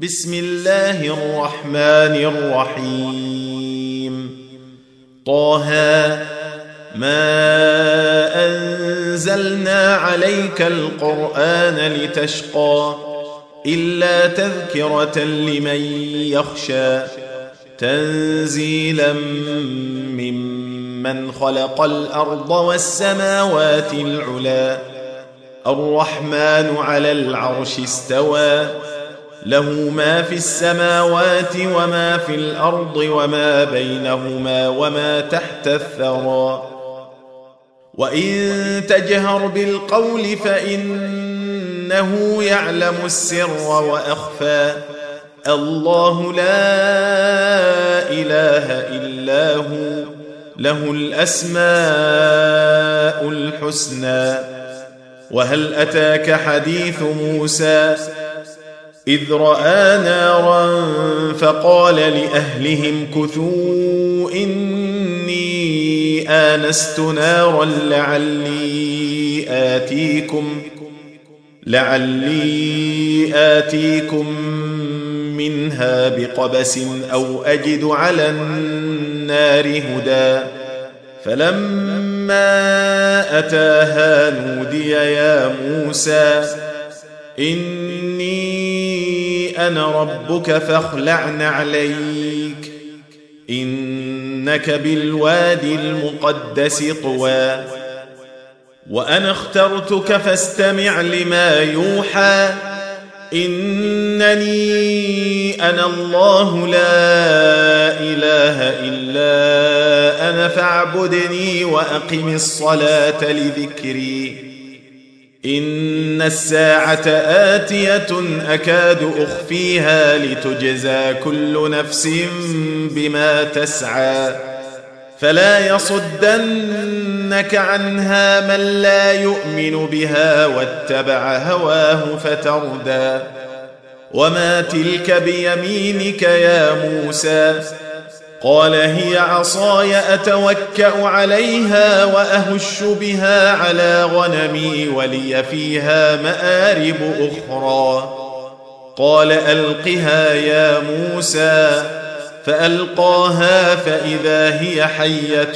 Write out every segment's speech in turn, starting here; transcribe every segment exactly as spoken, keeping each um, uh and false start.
بسم الله الرحمن الرحيم طه ما أنزلنا عليك القرآن لتشقى إلا تذكرة لمن يخشى تنزيلا ممن خلق الأرض والسماوات العلى الرحمن على العرش استوى له ما في السماوات وما في الأرض وما بينهما وما تحت الثرى وإن تجهر بالقول فإنه يعلم السر وأخفى الله لا إله إلا هو له الأسماء الحسنى وهل أتاك حديث موسى إذ رأى نارا فقال لأهلهم كثوا إني آنست نارا لعلي آتيكم لعلي آتيكم منها بقبس أو أجد على النار هدى فلما أتاها نودي يا موسى إني أنا ربك فاخلع نعليك إنك بالوادي المقدس طوى وأنا اخترتك فاستمع لما يوحى إنني أنا الله لا إله إلا أنا فاعبدني وأقم الصلاة لذكري إن الساعة آتية أكاد أخفيها لتجزى كل نفس بما تسعى فلا يصدنك عنها من لا يؤمن بها واتبع هواه فتردى وما تلك بيمينك يا موسى قال هي عصاي أتوكأ عليها وأهش بها على غنمي ولي فيها مآرب أخرى قال ألقها يا موسى فألقاها فإذا هي حية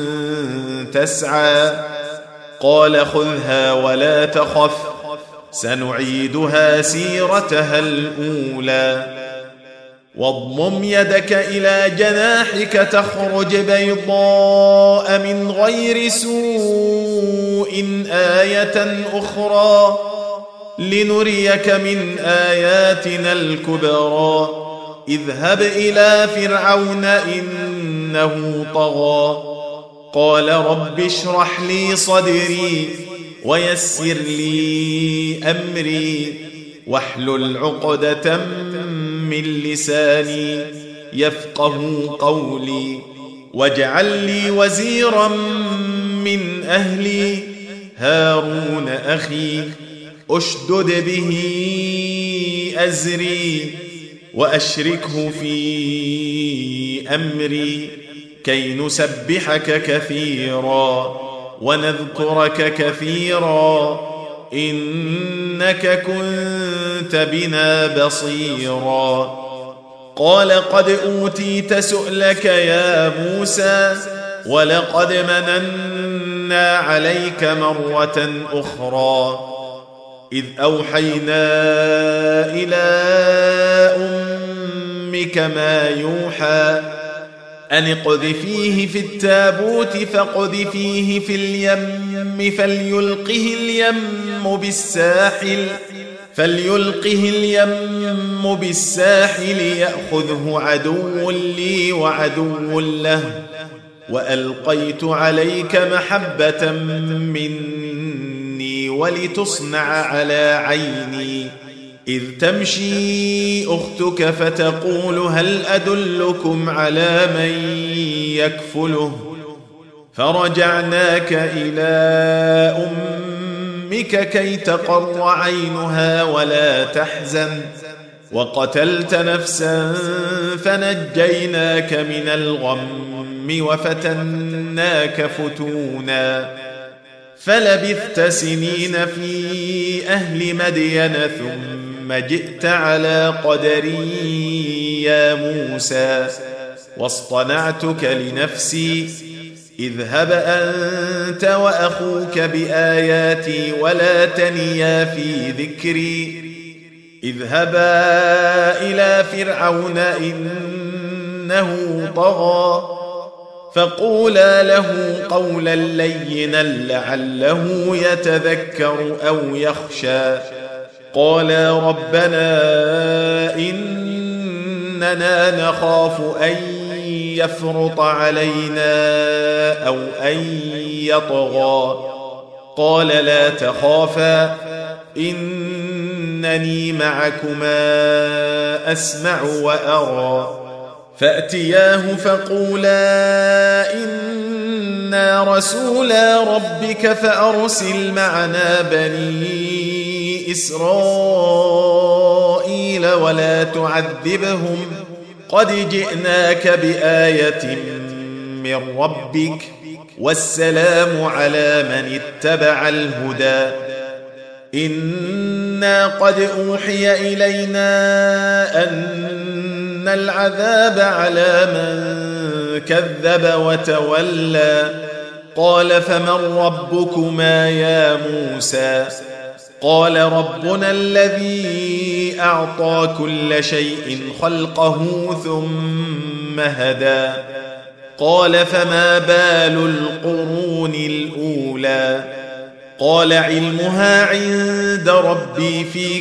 تسعى قال خذها ولا تخف سنعيدها سيرتها الأولى واضمم يدك إلى جناحك تخرج بيضاء من غير سوء آية أخرى لنريك من آياتنا الكبرى اذهب إلى فرعون إنه طغى قال رب اشرح لي صدري ويسر لي أمري واحلل عقدة من لساني يفقه قولي واجعل لي وزيرا من أهلي هارون أخي أشدد به أزري وأشركه في أمري كي نسبحك كثيرا ونذكرك كثيرا إنك كنت بنا بصيرا قال قد أوتيت سؤلك يا موسى ولقد مننا عليك مرة أخرى إذ أوحينا إلى أمك ما يوحى أن اقذفيه في التابوت فاقذفيه في اليم فليلقه اليم بالساحل فليلقه اليم بالساحل يأخذه عدو لي وعدو له وألقيت عليك محبة مني ولتصنع على عيني إذ تمشي أختك فتقول هل أدلكم على من يكفله فرجعناك إلى أمك كي تقر عينها ولا تحزن وقتلت نفسا فنجيناك من الغم وفتناك فتونا فلبثت سنين في أهل مدين ثم ثم جئت على قدري يا موسى واصطنعتك لنفسي اذهب أنت وأخوك بآياتي ولا تنيا في ذكري اذهبا إلى فرعون إنه طغى فقولا له قولا لينا لعله يتذكر أو يخشى قالا ربنا إننا نخاف أن يفرط علينا أو أن يطغى قال لا تخافا إنني معكما أسمع وأرى فأتياه فقولا إنا رسولا ربك فأرسل معنا بني إسرائيل ولا تعذبهم قد جئناك بآية من ربك والسلام على من اتبع الهدى إنا قد أوحي إلينا أن العذاب على من كذب وتولى قال فمن ربكما يا موسى قال ربنا الذي أعطى كل شيء خلقه ثم هدى قال فما بال القرون الأولى قال علمها عند ربي في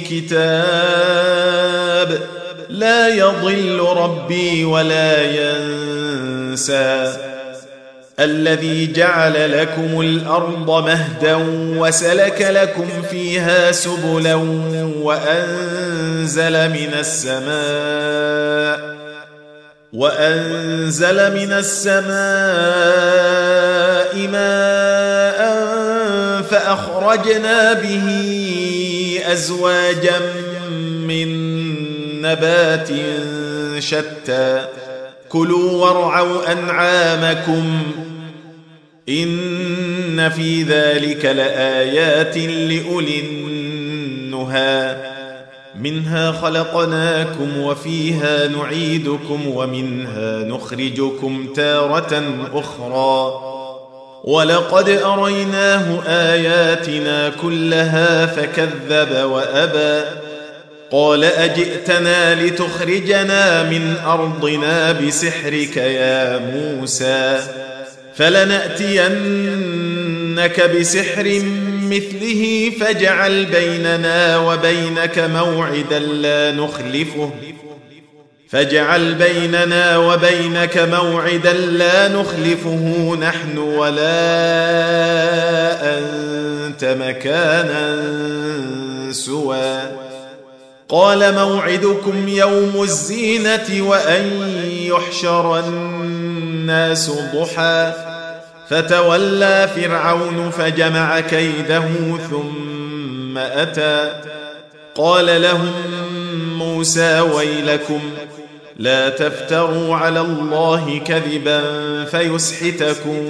كتاب لا يضل ربي ولا ينسى الذي جعل لكم الأرض مهدا وسلك لكم فيها سبلا وأنزل من السماء وأنزل من السماء ماء فأخرجنا به أزواجا من نبات شتى كلوا وارعوا أنعامكم إن في ذلك لآيات لأولي النهى منها خلقناكم وفيها نعيدكم ومنها نخرجكم تارة أخرى ولقد أريناه آياتنا كلها فكذب وأبى قال أجئتنا لتخرجنا من أرضنا بسحرك يا موسى فلنأتينك بسحر مثله فاجعل بيننا وبينك موعدا لا نخلفه فاجعل بيننا وبينك موعدا لا نخلفه نحن ولا أنت مكانا سوى قال موعدكم يوم الزينة وأن يحشر الناس ضحى فتولى فرعون فجمع كيده ثم أتى قال لهم موسى ويلكم لا تفتروا على الله كذبا فيسحتكم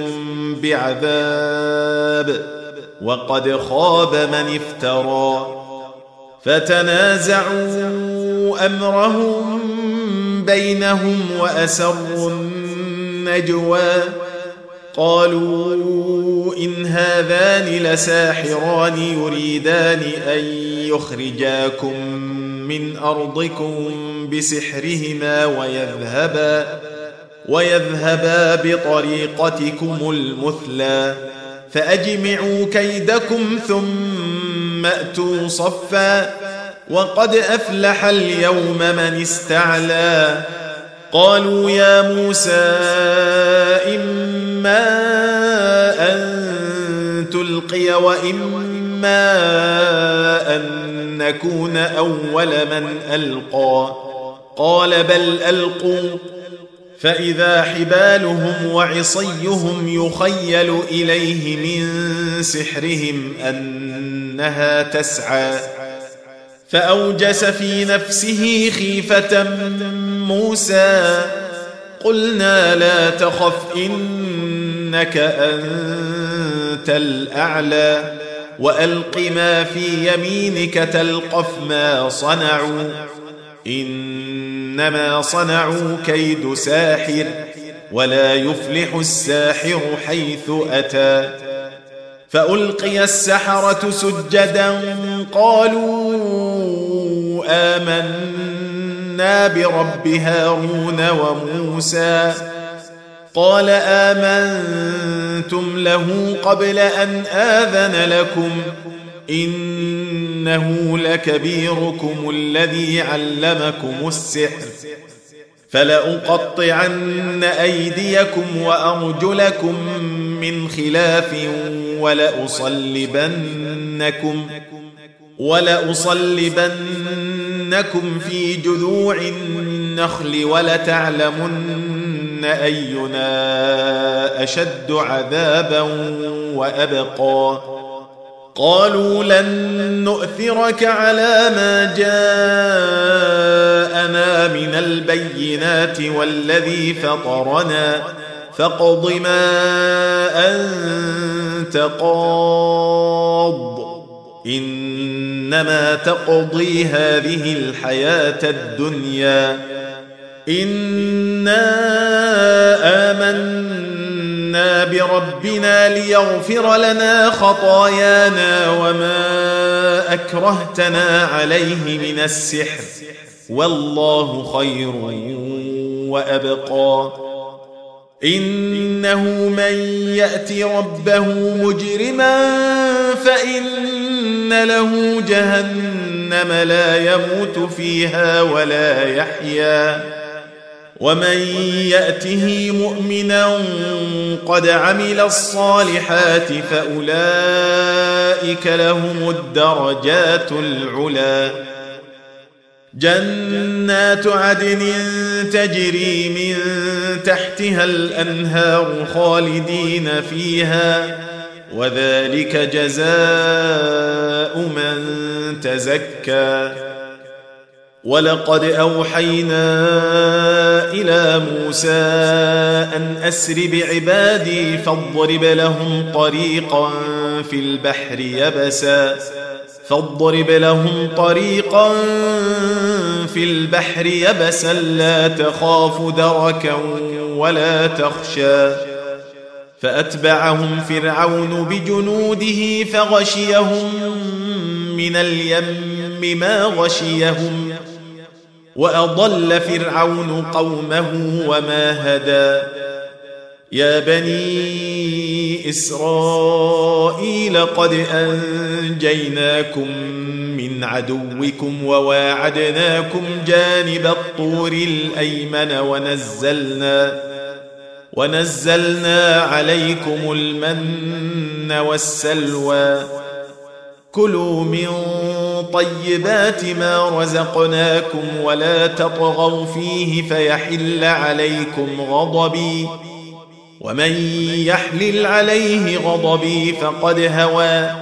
بعذاب وقد خاب من افترى فتنازعوا أمرهم بينهم وأسروا النجوى قالوا إن هذان لساحران يريدان أن يخرجاكم من أرضكم بسحرهما ويذهبا ويذهبا بطريقتكم المثلى فأجمعوا كيدكم ثم أتوا صفا وقد أفلح اليوم من استعلى قالوا يا موسى إما أن تلقي وإما أن نكون أول من ألقى قال بل ألقوا فإذا حبالهم وعصيهم يخيل إليه من سحرهم أنها تسعى فأوجس في نفسه خيفة موسى قلنا لا تخف إنك أنت الأعلى وألق ما في يمينك تلقف ما صنعوا إنما صنعوا كيد ساحر ولا يفلح الساحر حيث أتى فألقي السحرة سجدا قالوا آمنا برب هارون وموسى قال آمنتم له قبل أن آذن لكم إنه لكبيركم الذي علمكم السحر فلأقطعن أيديكم وأرجلكم من خلاف ولأصلبنكم ولأصلبنكم في جذوع النخل ولتعلمن أينا أشد عذابا وأبقى قالوا لن نؤثرك على ما جاءنا من البينات والذي فطرنا فاقض ما أنت قاض إنما تقضي هذه الحياة الدنيا إنا آمنا بربنا ليغفر لنا خطايانا وما أكرهتنا عليه من السحر والله خير وأبقى إنه من يأت ربه مجرما فإن له جهنم لا يموت فيها ولا يحيا ومن يأته مؤمنا قد عمل الصالحات فأولئك لهم الدرجات العلى جنات عدن تجري من تحتها الأنهار خالدين فيها وذلك جزاء من تزكى ولقد أوحينا إلى موسى أن أسر بعبادي فاضرب لهم طريقا في البحر يبسا فاضرب لهم طريقا في البحر يبسا لا تخاف دركا ولا تخشى فأتبعهم فرعون بجنوده فغشيهم من اليم ما غشيهم وأضل فرعون قومه وما هدى يا بني إسرائيل قد أنجيناكم من عدوكم وواعدناكم جانب الطور الأيمن ونزلنا ونزلنا عليكم المن والسلوى كلوا من طيبات ما رزقناكم ولا تطغوا فيه فيحل عليكم غضبي ومن يحلل عليه غضبي فقد هوى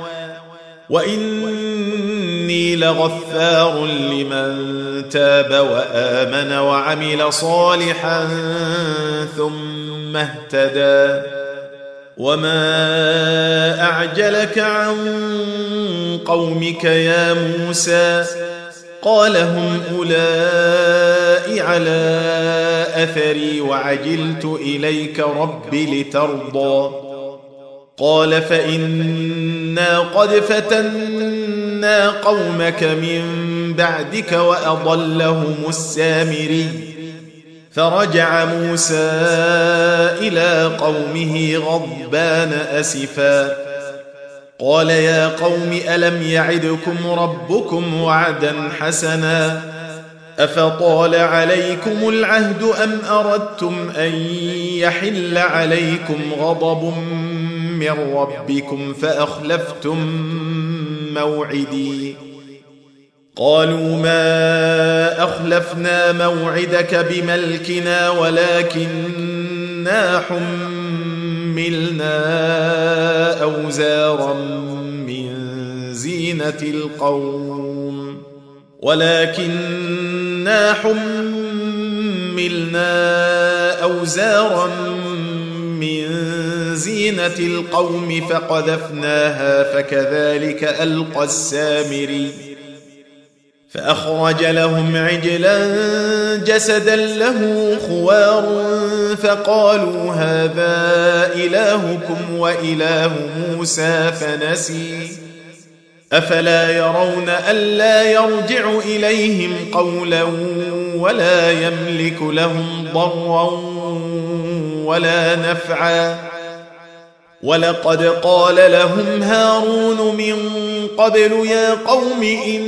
وإني لغفار لمن تاب وآمن وعمل صالحا ثم اهتدى وما أعجلك عن قومك يا موسى قال هم أولئك على أثري وعجلت إليك رب لترضى قال فإنا قد فتنا قومك من بعدك وأضلهم السامري فرجع موسى إلى قومه غضبان أسفا قال يا قوم ألم يعدكم ربكم وعدا حسنا أفطال عليكم العهد أم أردتم أن يحل عليكم غضب من ربكم فأخلفتم موعدي قالوا ما أخلفنا موعدك بملكنا ولكننا حملنا أوزارا من زينة القوم ولكننا حملنا أوزارا من زينة القوم فقذفناها فكذلك ألقى السامري فأخرج لهم عجلا جسدا له خوار فقالوا هذا إلهكم وإله موسى فنسي أفلا يرون ألا يرجع إليهم قولا ولا يملك لهم ضرا ولا نفعا ولقد قال لهم هارون من قبل يا قوم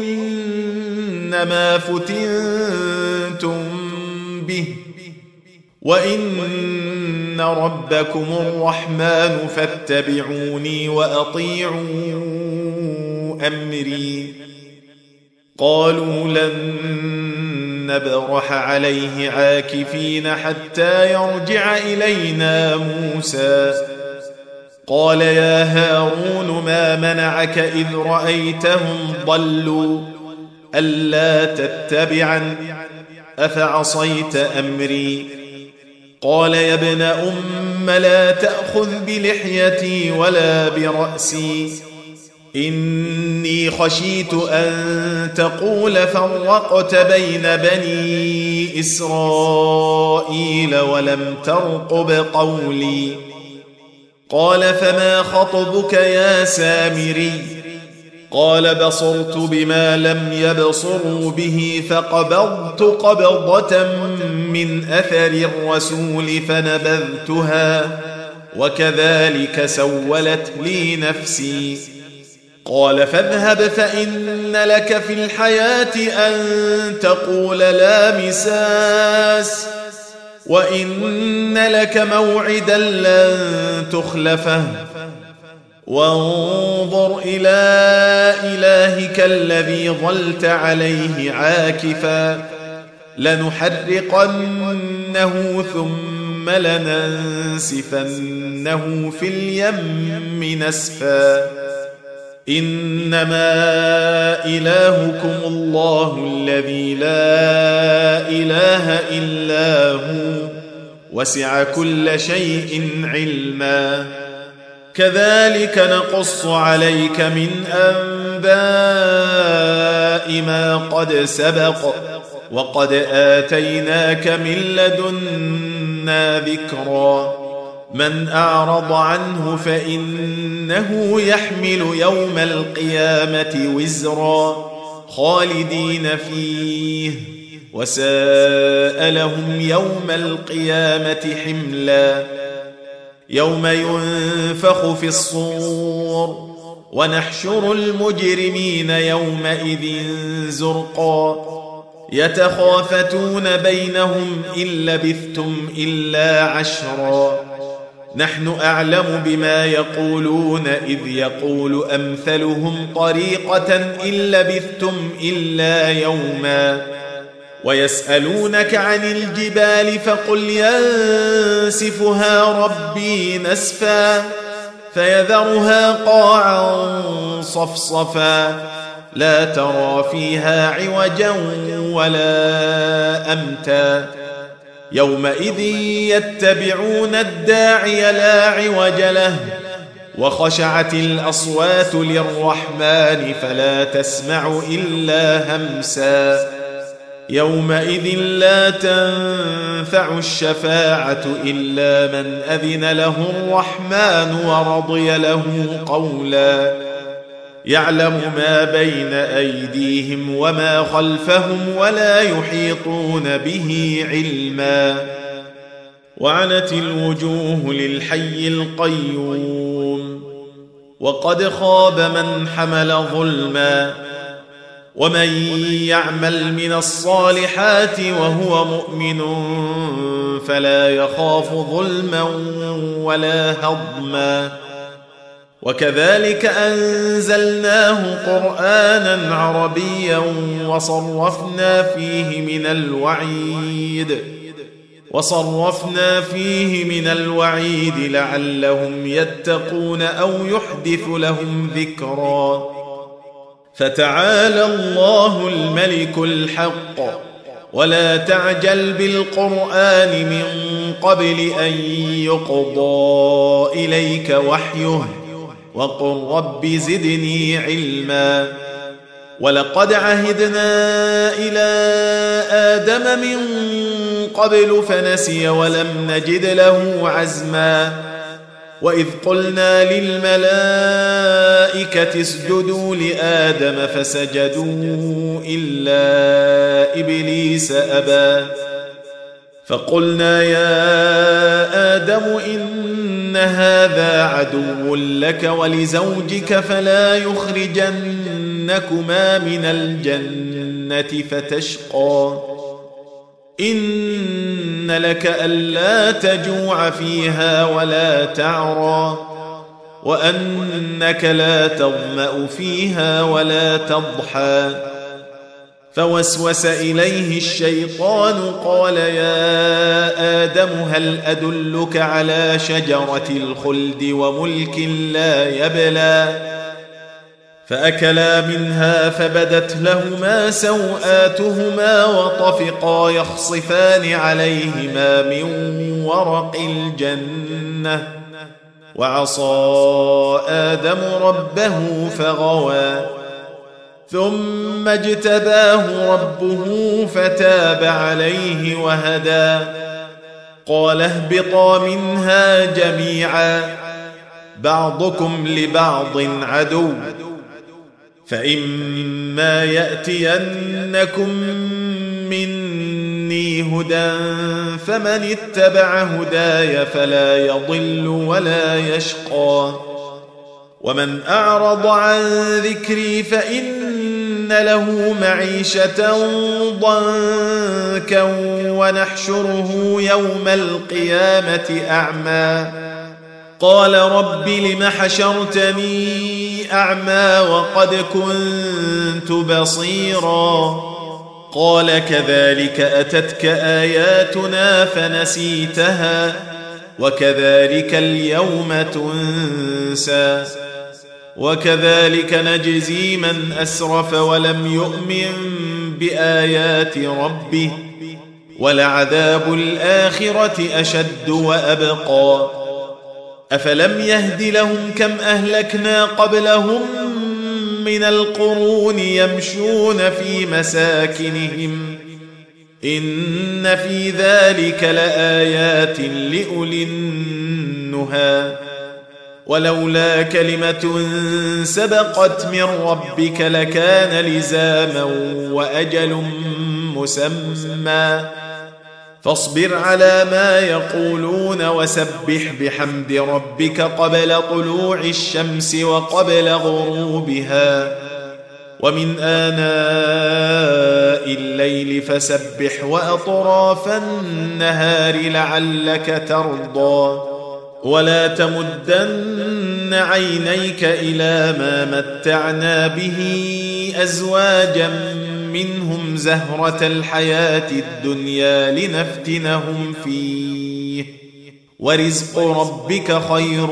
إنما فتنتم به وإن ربكم الرحمن فاتبعوني وأطيعوا أمري قالوا لن نبرح عليه عاكفين حتى يرجع إلينا موسى قال يا هارون ما منعك إذ رأيتهم ضلوا ألا تتبعن أفعصيت أمري قال يا ابن أم لا تأخذ بلحيتي ولا برأسي إني خشيت أن تقول فرقت بين بني إسرائيل ولم ترقب قولي قال فما خطبك يا سامري قال بصرت بما لم يبصروا به فقبضت قبضة من أثر الرسول فنبذتها وكذلك سولت لي نفسي قال فاذهب فإن لك في الحياة أن تقول لا مساس وإن لك موعدا لن تخلفه وانظر إلى إلهك الذي ظلت عليه عاكفا لنحرقنه ثم لننسفنه في اليم نسفا إنما إلهكم الله الذي لا إله إلا هو وسع كل شيء علما كذلك نقص عليك من أنباء ما قد سبق وقد آتيناك من لدنا ذكرا من أعرض عنه فإنه يحمل يوم القيامة وزرا خالدين فيه وساء لهم يوم القيامة حملا يوم ينفخ في الصور ونحشر المجرمين يومئذ زرقا يتخافتون بينهم إن لبثتم إلا عشرا نحن أعلم بما يقولون إذ يقول أمثلهم طريقة إن لبثتم إلا يوما ويسألونك عن الجبال فقل ينسفها ربي نسفا فيذرها قاعا صفصفا لا ترى فيها عوجا ولا أمتا يومئذ يتبعون الداعي لا عوج له وخشعت الأصوات للرحمن فلا تسمع إلا همسا يومئذ لا تنفع الشفاعة إلا من أذن له الرحمن ورضي له قولا يعلم ما بين أيديهم وما خلفهم ولا يحيطون به علما وعنت الوجوه للحي القيوم وقد خاب من حمل ظلما ومن يعمل من الصالحات وهو مؤمن فلا يخاف ظلما ولا هضما وكذلك أنزلناه قرآنا عربيا وصرفنا فيه من الوعيد وصرفنا فيه من الوعيد لعلهم يتقون أو يحدث لهم ذكرا فتعالى الله الملك الحق ولا تعجل بالقرآن من قبل أن يقضى إليك وحيه وقل رب زدني علما ولقد عهدنا إلى آدم من قبل فنسي ولم نجد له عزما وإذ قلنا للملائكة اسجدوا لآدم فسجدوا إلا إبليس أبى فقلنا يا آدم إن هذا عدو لك ولزوجك فلا يخرجنكما من الجنة فتشقى إن لك ألا تجوع فيها ولا تعرى وأنك لا تظمأ فيها ولا تضحى فوسوس إليه الشيطان قال يا آدم هل أدلك على شجرة الخلد وملك لا يبلى فأكلا منها فبدت لهما سوآتهما وطفقا يخصفان عليهما من ورق الجنة وعصى آدم ربه فغوى ثم اجتباه ربه فتاب عليه وهدى قال اهبطا منها جميعا بعضكم لبعض عدو فإما يأتينكم مني هدى فمن اتبع هداي فلا يضل ولا يشقى ومن أعرض عن ذكري فإن له معيشة ضنكا ونحشره يوم القيامة أعمى قال رب لم حشرتني أعمى وقد كنت بصيرا قال كذلك أتتك آياتنا فنسيتها وكذلك اليوم تنسى وكذلك نجزي من أسرف ولم يؤمن بآيات ربه ولعذاب الآخرة أشد وأبقى أفلم يهد لهم كم أهلكنا قبلهم من القرون يمشون في مساكنهم إن في ذلك لآيات لأولي النهى ولولا كلمة سبقت من ربك لكان لزاما وأجل مسمى فاصبر على ما يقولون وسبح بحمد ربك قبل طلوع الشمس وقبل غروبها ومن آناء الليل فسبح وأطراف النهار لعلك ترضى ولا تمدن عينيك إلى ما متعنا به أزواجا منهم زهرة الحياة الدنيا لنفتنهم فيه ورزق ربك خير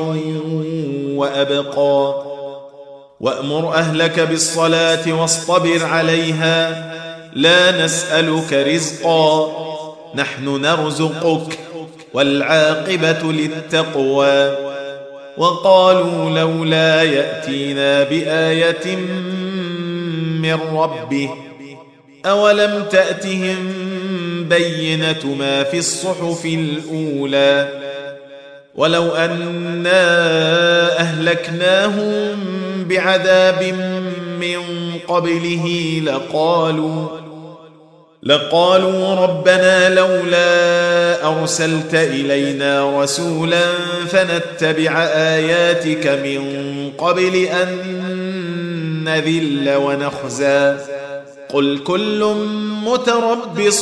وأبقى وأمر أهلك بالصلاة واصطبر عليها لا نسألك رزقا نحن نرزقك والعاقبة للتقوى وقالوا لولا يأتينا بآية من ربه أولم تأتهم بينة ما في الصحف الأولى ولو أنا أهلكناهم بعذاب من قبله لقالوا لقالوا ربنا لولا أرسلت إلينا رسولا فنتبع آياتك من قبل أن نذل ونخزى قل كل متربص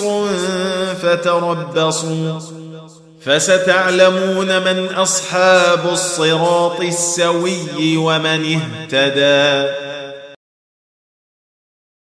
فتربصوا فستعلمون من أصحاب الصراط السوي ومن اهتدى